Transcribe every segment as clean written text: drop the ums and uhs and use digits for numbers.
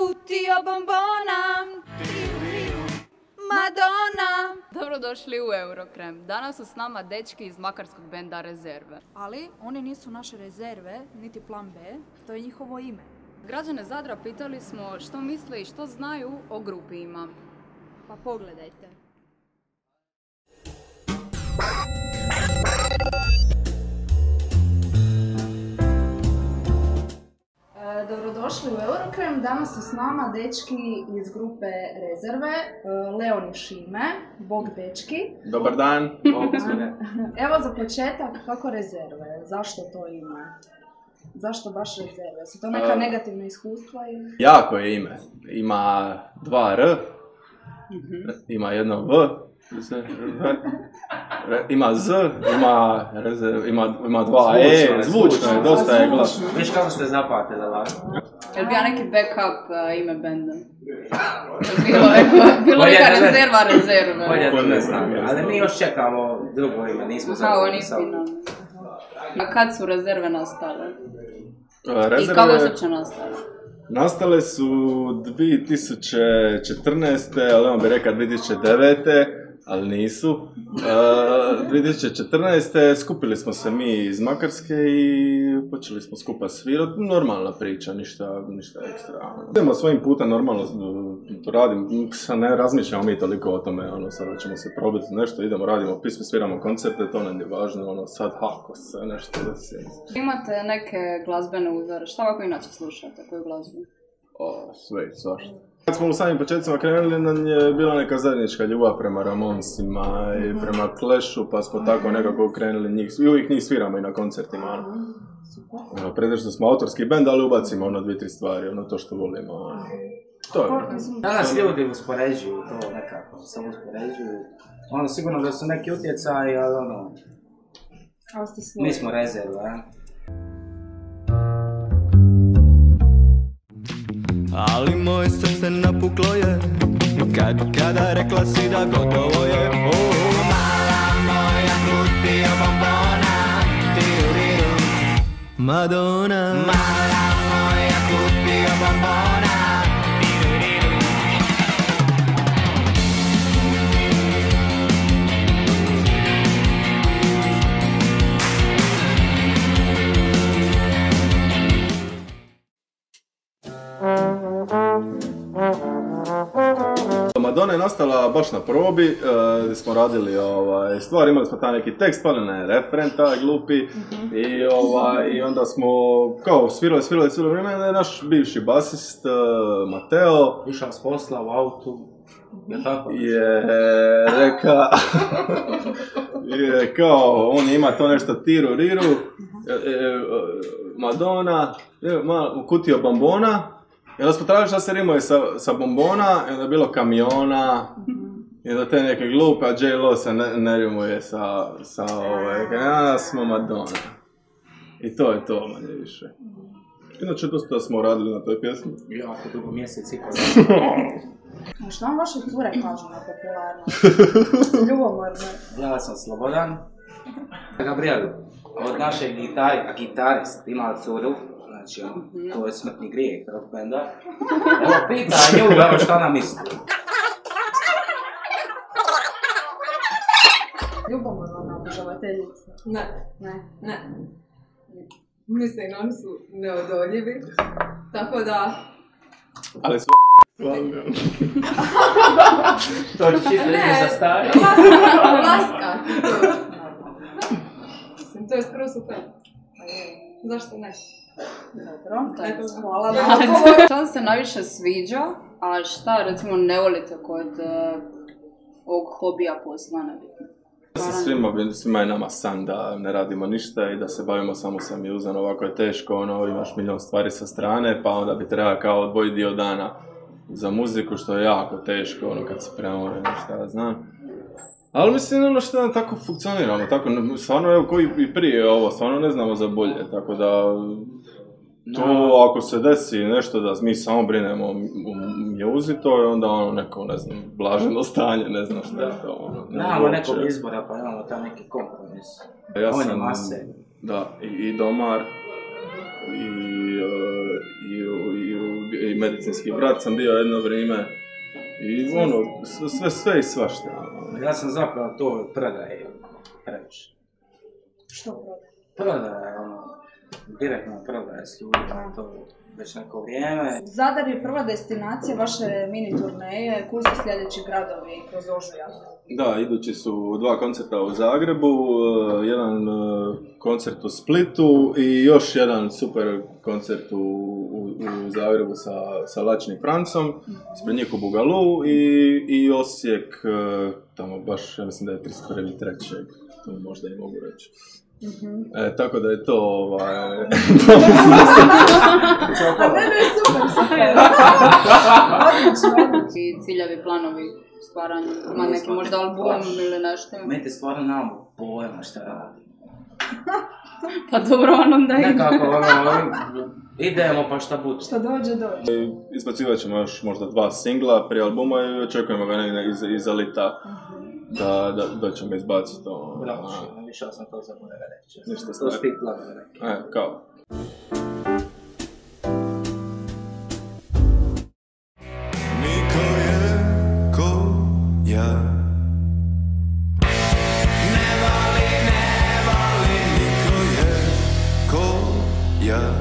kutija bombona, Madonna. Dobrodošli u Eurokrem. Danas su s nama dečki iz makarskog benda Rezerve. Ali oni nisu naše rezerve, niti plan B, to je njihovo ime. Građane Zadra pitali smo što misle i što znaju o grupi Ima. Pa pogledajte. Dobrodošli u Eurokrem. Danas su s nama dečki iz grupe Rezerve, Leon i Šime, bog dečki. Dobar dan. Evo za početak, kako Rezerve? Zašto to ime? Zašto baš Rezerve? Su to neka negativna iskustva? Ili? Jako je ime. Ima 2 R, ima jedno V, ima Z, ima 2 E, zvučno je, dosta je glasno. Viš kako ste zapate da lako? Jel bi ja neki backup ime benda? Bilo neka rezerve. Bolje ne znam, ali mi još čekamo drugo ime, nismo zadovoljni sa ovim. A kad su Rezerve nastale? I kako su uopće nastale? Nastale su 2014. ali on bi rekao 2009. ali nisu. 2014. skupili smo se mi iz Makarske i počeli smo skupa svirati. Normalna priča, ništa ekstra. Idemo svojim putem, normalno radim, ne razmišljamo mi toliko o tome, sada ćemo se probiti nešto, idemo, radimo pisme, sviramo koncerte, to nam je važno, sad ako se nešto desi. Imate neke glazbene uzore, šta ovako inače slušate, koju glazbu? Sve i svašta. Kad smo u samim početcima krenuli, nam je bila neka zajednička ljubav prema Ramonsima i prema Clashu, pa smo tako nekako krenuli njih, i uvijek njih sviramo i na koncertima. Pretežno smo autorski bend, ali ubacimo 2-3 stvari, to što volimo. To je. Danas ljudi uspoređuju to nekako, samo uspoređuju. Sigurno da su neki utjecaji, ali mi smo Rezerve, Ali moje srce napuklo je kada rekla si da gotovo je. Mala moja kutija bombona, tiruriru, Madonna. Mala moja kutija bombona, tiruriru. Madonna je nastala baš na probi, gdje smo radili stvar, imali smo taj neki tekst, pali na refren, taj glupi, i onda smo kao svirali vrijeme, da je naš bivši basist Mateo išao s posla u autu, je rekao, on ima to nešto tiru riru, Madonna, kutio bombona. I onda smo tražili šta se rimuje sa bombona, i onda je bilo kamiona, i onda te neke glupe, a J-Lo se ne rimuje sa smo Madonna. I to je to, manje više. Inače, dosta smo radili na toj pjesmi. Jako dugo mjesec i pol. Što vam vaše cure kažu na popularno? Ljubomorno. Ja sam Slobodan. Gabriel, od naše gitarist ima curu. Znači, to je smrtni grijeh rock benda. Evo, pita nju, evo šta ona misli. Ljubomorno ona obožavateljica. Ne. Mislim, oni su neodoljivi, tako da... Ali su to će čisto ime za stari. Laska. Mislim, to je skoro super. Zašto ne? Dobro, hvala. Šta vam se najviše sviđa, a šta recimo ne volite kod ovog hobija posla nebitno? Svima je nama san da ne radimo ništa i da se bavimo samo sa muzom, ovako je teško, imaš milion stvari sa strane, pa onda bi treba kao odvojiti dio dana za muziku, što je jako teško, kad se premore, šta znam. Ali mislim, što nam tako funkcioniramo, tako, stvarno, evo, koji i prije ovo, stvarno ne znamo za bolje, tako da... To ako se desi nešto da mi samo brinemo o mjuzi, to je onda neko, ne znam, blaženo stanje, ne znam šta je to. Nemamo nekog izbora, pa imamo tam neki kompromis. Ja sam, mase. Da, i domar, i medicinski brat sam bio jedno vrijeme. I ono, sve i svašta. Ja sam zapravo to predaje previše. Što Prodaje, direktno prodaje s ljudima, to već neko vrijeme. Zadar je prva destinacija vaše mini turneje. Koji su sljedeći gradovi kroz ožujak? Da, idući su 2 koncerta u Zagrebu, jedan koncert u Splitu i još jedan super koncert u Zagrebu sa Lačnim Francom, ispred njih u Bugalu i Osijek, tamo baš, ja mislim da je 31.3. To možda i mogu reći. Tako da je to super. I ciljevi, planovi stvaranja, ima neki možda album ili nešto. Meni stvarno nemamo pojma šta radi. Pa dobro, onda ide. Nekako, idemo pa šta bude. Šta dođe. Izbacivat ćemo još možda 2 singla prije albuma i očekujemo ga negdje iza lita da ćemo izbaciti to. Bravo, više sam to zaboravio reći. Ništa to stik planovi neki. Kao. Niko je ko ja. Ne voli, niko je ko ja.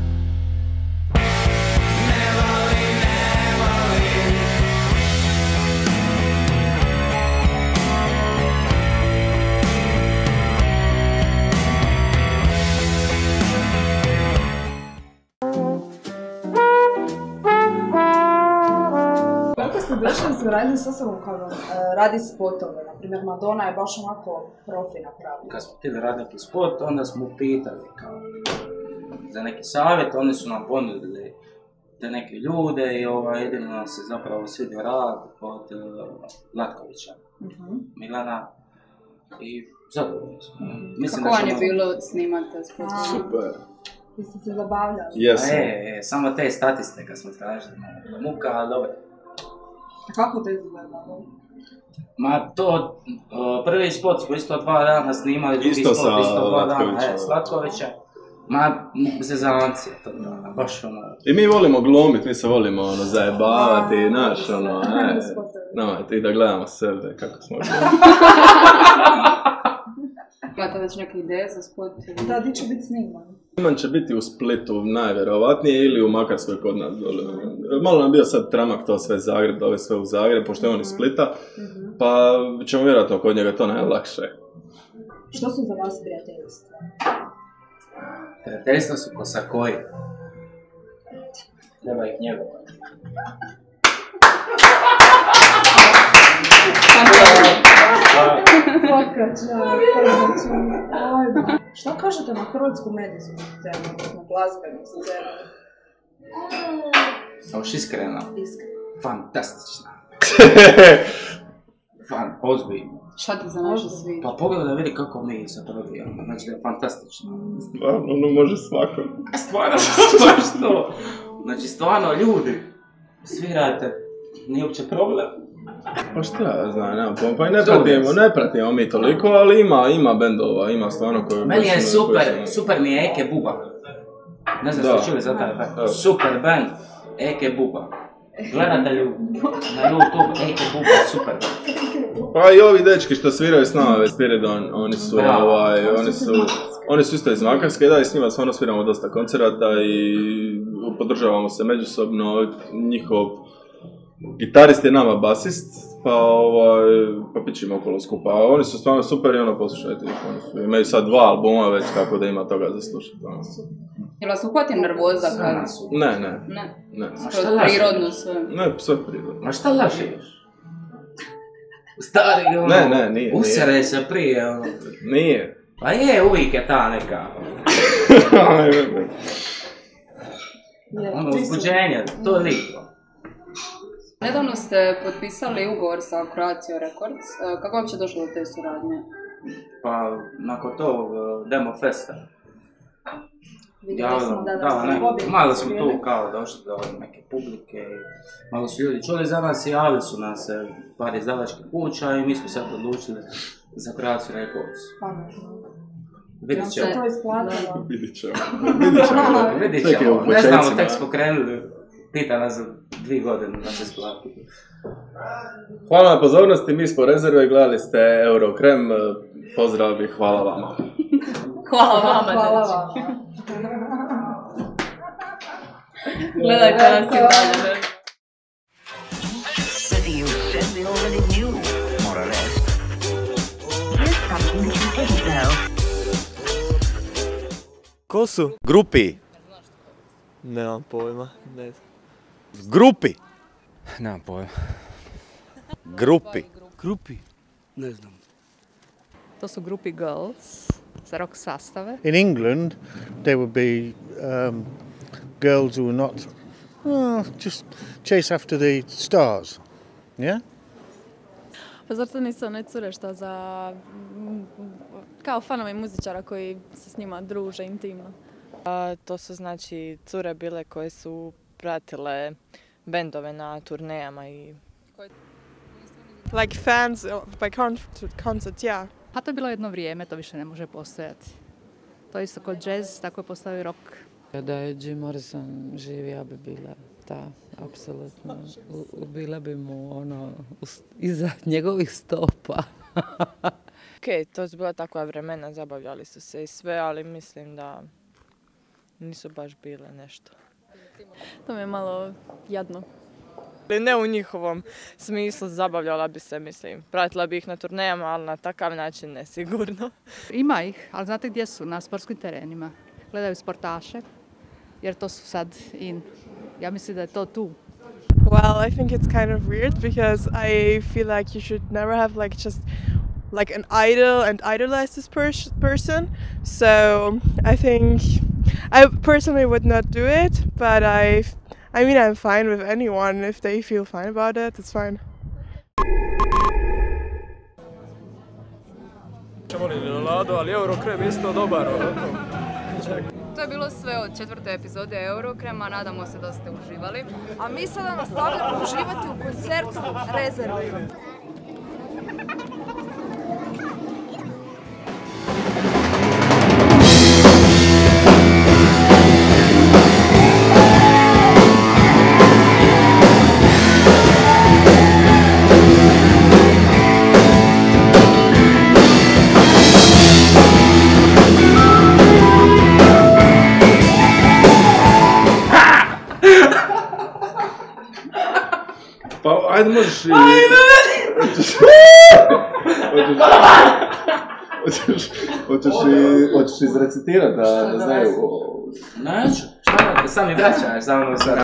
Došli su radili s osobom kao radi spotove, na primjer Madonna je baš onako profi napravila. Kad smo htjeli raditi spot, onda smo pitali kao za neki savjet, oni su nam ponudili te neke ljude i jedino nam se zapravo svidio rad od Latkovića, Milana i zadovoljni smo. Kako vam je bilo snimati te spotove? Super. Vi ste se zabavljali? Jesam. Samo te statiste kad smo tražili, muka, ali dobro. A kako to izgledalo? Ma to, prvi spot smo isto 2 dana snimali, drugi spot isto 2 dana, s Latkovića. Ma, zezancija to dana, baš ono... I mi volimo glumit, mi se volimo zajebavati, naš ono, ti da gledamo sebe kako smo gledali. Imate već neke ideje za spot? Da, di će biti sniman? Sniman će biti u Splitu najvjerovatnije ili u Makarskoj kod nas dole. Malo nam bio sad tramak to sve Zagreb, da ove sve u Zagreb, pošto je on iz Splita, pa ćemo vjerojatno kod njega to najlakše. Što su za vas prijateljstva? Prijateljstva su ko sakoji. Treba ih njegovati. Što kažete na hrvatsku medijsku scenu, na glazbenu scenu? Još iskreno. Fantastična. Ozbiljno. Šta ti za naše sviđa? Pa pogledaj da vidi kako mi se probijamo, znači da je fantastično. Stvarno, ono može svako. Stvarno, što? Znači stvarno, ljudi, svirajte, nije uopće problem. Pa šta ja znam, nemam pa i ne pratimo mi toliko, ali ima bendova, ima stvarno koje... Meni je super mi je Eke Buba. Ne znam ste čuli za taj band. Super band, Eke Buba. Gledatelju na YouTube, Eke Buba, super band. Pa i ovi dečki što sviraju s nama, Spiridon, oni su isto iz Makarske, da, i s njima stvarno sviramo dosta koncerata i podržavamo se međusobno, njihov gitarist je nama basist, pa pićimo okolo skupa, a oni su stvarno super i poslušajte ih, imaju sad 2 albuma već, tako da ima toga za slušati. Jel vas uhvati nervoza kad? Ne. Skroz prirodno sve? Ne, sve prirodno. Ma šta lažiš? Stari, nije. Usere se prije, Nije. Pa je, uvijek je ta neka. Uzbuđenje, to je lijepo. Nedavno ste potpisali ugovor sa Croatia Records. Kako je uopće došlo do te suradnje? Pa, nakon tog demo festa. Malo smo tu kao došli do neke publike, malo su ljudi čuli za nas i javili su nas par izdavačkih kuća i mi smo sad odlučili za Croatia Records. Vidit ćemo. Vidit ćemo. Ne znamo, tek smo krenuli. Pita nas za 2 godine da se isplati. Hvala na pozornosti, mi smo Rezerve, gledali ste Eurokrem, pozdrav i hvala vama. Hvala vama, Hvala dečki. vama. Gledajte nas i dalje. Whether you said they already knew, more or less. Here's something that you didn't know. Ko su? Grupi. Nemam pojma, ne znam. Grupi. Nemam pojma. Grupi. Grupi? Ne znam. To su grupi girls za rock sastave. In England, there would be girls who were not just chase after the stars. Yeah? Pa zar to nisu one cure što za kao fanovi muzičara koji se s njima druže intimno? To su znači cure bile koje su pratile bendove na turnejama i... Like fans by concert, yeah. A to je bilo jedno vrijeme, to više ne može postojati. To je isto kod jazz, tako je postao rock. Da je Jim Morrison živ, ja bi bila ta, apsolutno. Bila bi mu ono, iza njegovih stopa. Ok, to su bila takva vremena, zabavljali su se i sve, ali mislim da nisu baš bile nešto. To mi je malo jadno. Ne u njihovom smislu, zabavljala bi se, mislim. Pratila bi ih na turnejama, ali na takav način nesigurno. Ima ih, ali znate gdje su? Na sportskim terenima. Gledaju sportaše, jer to su sad in. Ja mislim da je to tu. Well, I think it's kind of weird because I feel like you should never have like just like an idol and idolize this person. So I think I personally would not do it, but I mean I'm fine with anyone if they feel fine about it. It's fine. Čemo li Lado, ali Eurokrem isto dobar. To je bilo sve od 4. epizode Eurokrema, nadamo se da ste uživali. A mi sada nastavljamo uživati u koncertu Rezerve. Pa, ajde možeš i... Hoćeš izrecitirati da znaju... Neću, šta, sam mi vraćaš za ono